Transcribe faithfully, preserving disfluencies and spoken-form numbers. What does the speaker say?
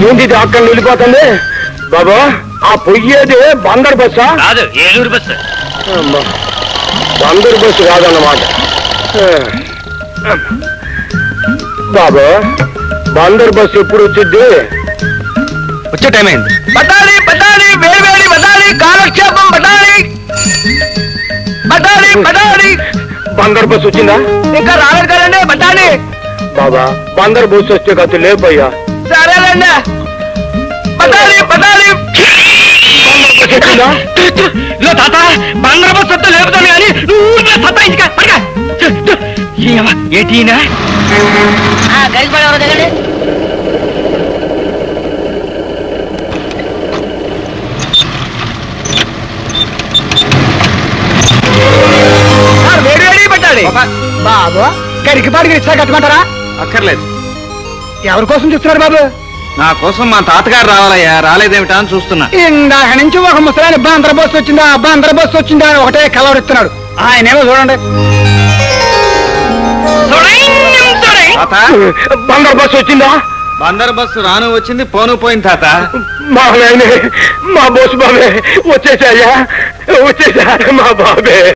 ఏంటి అక్కడ వెళ్ళిపోతుంది బాబా? ఆ పొయ్యేది బందర్ బస్సా? కాదు, ఏలూరు బస్సు. బందర్ బస్సు కాదన్నమాట. బాబా బందర్ బస్సు ఎప్పుడు వచ్చింది? వచ్చే టైం అయింది. బటాలి బటాలి వేడి వేడి బటాలి కాలక్షేపం బటాలి బటాలి బటాలి. బందర్ బస్సు వచ్చిందా? ఇంకా రాలేదు కదండి బటాలి. బాబా బందర్ బస్సు వచ్చే కథ లేపయ్యా. సరేనండి బటాలి బటాలి. తాత బందర్ బస్సు వస్తే లేపుతాను కానీ ఏటీనా కలిసిపడేవారు కదండి. వేడి వేడి పెట్టాలి బాబు. కరికిపాడికి ఇచ్చా కట్టమంటారా? అక్కర్లేదు. ఎవరి కోసం చూస్తున్నారు బాబు? నా కోసం మా తాతగారు రావాలయ్యా. రాలేదేమిటా అని చూస్తున్నా. ఇందాక నుంచి ఒక ముసలాయన బందర్ బస్సు వచ్చిందా బందర్ బస్సు వచ్చిందా అని ఒకటే కలవరిస్తున్నాడు. ఆయనేమో చూడండి. బందర్ బస్సు వచ్చిందా? బందర్ బస్సు రాను వచ్చింది, పోను పోయింది తాత. మా నాయనే మా బోసు బాబే వచ్చేసాయా వచ్చేసా మా బాబే.